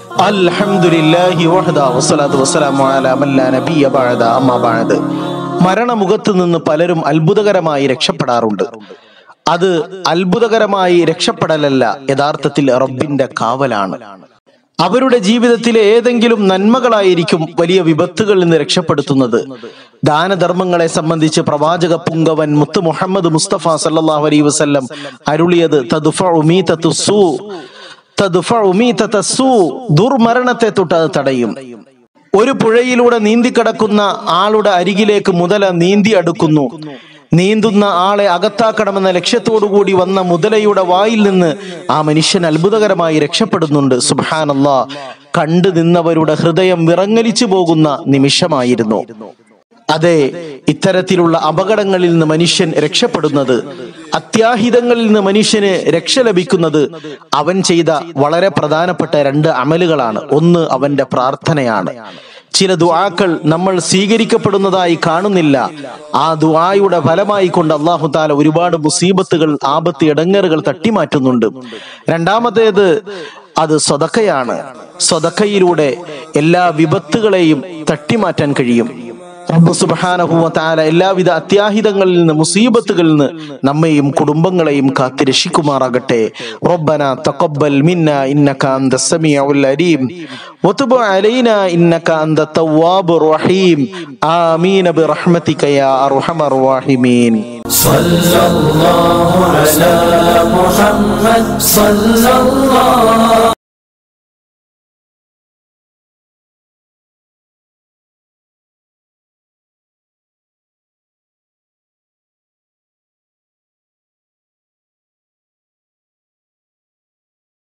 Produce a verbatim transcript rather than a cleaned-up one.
അൽഹംദുലില്ലാഹി വഹദ വസ്സലാത്തു വസ്സലാമു അലാ മൻ ലാ നബിയ ബഅദ അമ്മാ ബഅദ്. മരണമുഖത്ത് നിന്ന് പലരും അത്ഭുതകരമായി രക്ഷപ്പെടാറുണ്ട്. അത് അത്ഭുതകരമായി രക്ഷപ്പെടലല്ല, യഥാർത്ഥത്തിൽ റബ്ബിന്റെ കാവലാണ്. അവരുടെ ജീവിതത്തിലെ ഏതെങ്കിലും നന്മകളായിരിക്കും വലിയ വിപത്തുകളിൽ നിന്ന് രക്ഷപ്പെടുത്തുന്നത്. ദാനധർമ്മങ്ങളെ സംബന്ധിച്ച് പ്രവാചക പുങ്കവൻ മുത്ത് മുഹമ്മദ് മുസ്തഫ സല്ലല്ലാഹു അലൈഹി വസല്ലം അരുളിയത് തദ്ഫഉ മീതത്തുസ്സൂ തദ്ഫഉ മീതത്തസ്സൂ, ദുർമരണത്തെ തൊട്ട് അത് തടയും. ഒരു പുഴയിലൂടെ നീന്തിക്കടക്കുന്ന ആളുടെ അരികിലേക്ക് മുതല നീന്തി അടുക്കുന്നു. നീന്തുന്ന ആളെ അകത്താക്കണമെന്ന ലക്ഷ്യത്തോടുകൂടി വന്ന മുതലയുടെ വായിൽ നിന്ന് ആ മനുഷ്യൻ അത്ഭുതകരമായി രക്ഷപ്പെടുന്നുണ്ട്. സുബ്ഹാനല്ലാഹ്, കണ്ടു നിന്നവരുടെ ഹൃദയം വിറങ്ങലിച്ചു പോകുന്ന നിമിഷമായിരുന്നു. അതെ, ഇത്തരത്തിലുള്ള അപകടങ്ങളിൽ നിന്ന് മനുഷ്യൻ രക്ഷപ്പെടുന്നത്, അത്യാഹിതങ്ങളിൽ നിന്ന് മനുഷ്യന് രക്ഷ ലഭിക്കുന്നത് അവൻ ചെയ്ത വളരെ പ്രധാനപ്പെട്ട രണ്ട് അമലുകളാണ്. ഒന്ന് അവന്റെ പ്രാർത്ഥനയാണ്. ചില ദുആക്കൾ നമ്മൾ സ്വീകരിക്കപ്പെടുന്നതായി കാണുന്നില്ല. ആ ദുആയുടെ ഫലമായി കൊണ്ട് അല്ലാഹു തആല ഒരുപാട് മുസീബത്തുകൾ, ആപത്ത്, ഇടങ്ങേറുകൾ തട്ടിമാറ്റുന്നുണ്ട്. രണ്ടാമത്തേത് അത് സ്വതക്കയാണ്. സ്വതക്കയിലൂടെ എല്ലാ വിപത്തുകളെയും തട്ടിമാറ്റാൻ കഴിയും. റബ്ബ് സുബ്ഹാനഹു വ തആല എല്ലാവിധ അത്യാഹിതങ്ങളിൽ നിന്ന്, മുസീബത്തുകളിൽ നിന്ന് നമ്മെയും കുടുംബങ്ങളെയും കാത്ത് രക്ഷിക്കുമാറാകട്ടെ. റബ്ബനാ തഖബ്ബൽ മിന്നാ ഇന്നക അൻതസ് സമീഉൽ അലീം വതുബ് അലൈനാ ഇന്നക അൻതത് തവ്വാബുർ റഹീം. ആമീൻ ബിറഹ്മതിക യാ അർഹമർ റഹീമീൻ. സല്ലല്ലാഹു അലാ മുഹമ്മദ് സല്ലല്ലാഹു